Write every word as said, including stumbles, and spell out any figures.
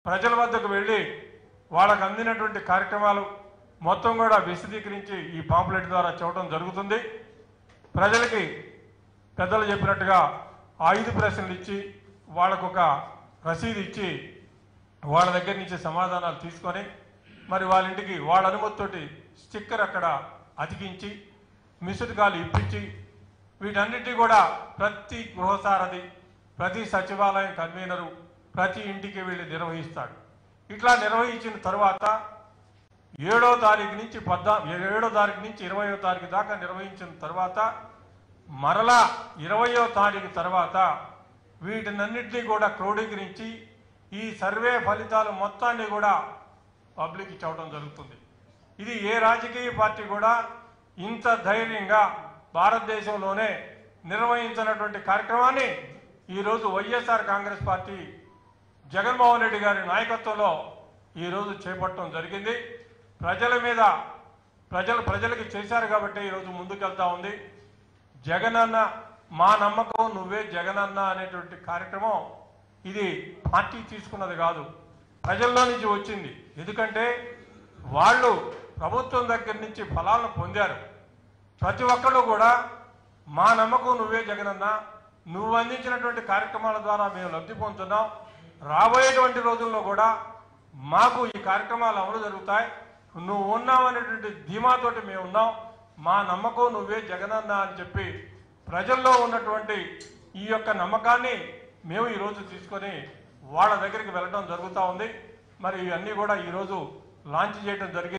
ప్రజల వద్దకు వెళ్ళి వాళ్ళకు అందినటువంటి కార్యక్రమాలు మొత్తం కూడా విశదీకరించి ఈ పాంప్లెట్ ద్వారా చెప్పడం జరుగుతుంది. ప్రజలకి పెద్దలు చెప్పినట్టుగా ఐదు ప్రశ్నలు ఇచ్చి వాళ్ళకు ఒక రసీదు ఇచ్చి వాళ్ళ దగ్గర నుంచి సమాధానాలు తీసుకొని మరి వాళ్ళ ఇంటికి వాళ్ళ అనుమతితోటి స్టిక్కర్ అక్కడ అతికించి మిస్డ్ కాల్ ఇప్పించి వీటన్నిటి కూడా ప్రతి గృహసారథి ప్రతి సచివాలయం కన్వీనరు ప్రతి ఇంటికి వెళ్ళి నిర్వహిస్తాడు. ఇట్లా నిర్వహించిన తర్వాత ఏడో తారీఖు నుంచి పద్నా ఏడో తారీఖు నుంచి ఇరవయో తారీఖు దాకా నిర్వహించిన తర్వాత మరలా ఇరవయో తారీఖు తర్వాత వీటినన్నింటినీ కూడా క్రోడీకరించి ఈ సర్వే ఫలితాలు మొత్తాన్ని కూడా పబ్లిక్ ఇచ్చవడం జరుగుతుంది. ఇది ఏ రాజకీయ పార్టీ కూడా ఇంత ధైర్యంగా భారతదేశంలోనే నిర్వహించినటువంటి కార్యక్రమాన్ని ఈరోజు వైఎస్ఆర్ కాంగ్రెస్ పార్టీ జగన్మోహన్ రెడ్డి గారి నాయకత్వంలో ఈరోజు చేపట్టడం జరిగింది. ప్రజల మీద ప్రజలు ప్రజలకి చేశారు కాబట్టి ఈరోజు ముందుకెళ్తా ఉంది. జగనన్న మా నమ్మకం నువ్వే జగనన్న అనేటువంటి కార్యక్రమం ఇది పార్టీ తీసుకున్నది కాదు, ప్రజల్లో నుంచి వచ్చింది. ఎందుకంటే వాళ్ళు ప్రభుత్వం దగ్గర నుంచి ఫలాలను పొందారు. ప్రతి ఒక్కళ్ళు కూడా మా నమ్మకం నువ్వే జగనన్న, నువ్వు అందించినటువంటి కార్యక్రమాల ద్వారా మేము లబ్ధి పొందుతున్నాం, రాబోయేటువంటి రోజుల్లో కూడా మాకు ఈ కార్యక్రమాలు అమలు జరుగుతాయి, నువ్వు ఉన్నావు అనేటువంటి ధీమాతోటి మేము ఉన్నాం, మా నమ్మకం నువ్వే జగనన్న అని చెప్పి ప్రజల్లో ఉన్నటువంటి ఈ యొక్క నమ్మకాన్ని మేము ఈరోజు తీసుకొని వాళ్ళ దగ్గరికి వెళ్ళడం జరుగుతూ ఉంది. మరి ఇవన్నీ కూడా ఈరోజు లాంచ్ చేయడం జరిగింది.